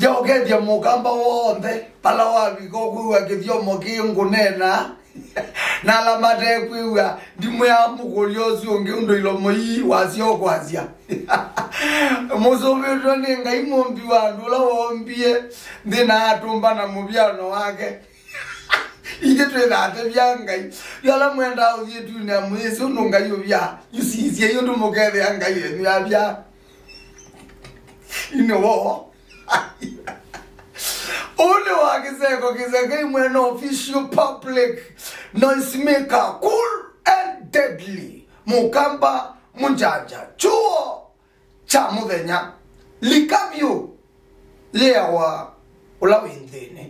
ya ogedia mukamba wonde pala wabi ko kuwa kithio mokingu nena na la mate kuwa ndimu ya mugolio sionge ndo ilomo yi wasio kwazia musobe ni ngai mombi wandu la wombie ndina atumba na mubyano wake ije twethate byangai yala mwenda uthie tu na mwezi ununga yobya yusisie yondu mukethe yangai ni abya wo only wakiseko kiseko mwena official public noise maker cool and deadly mukamba munjaja Kyuo Kya Muthenya likabyo lewa ulawindene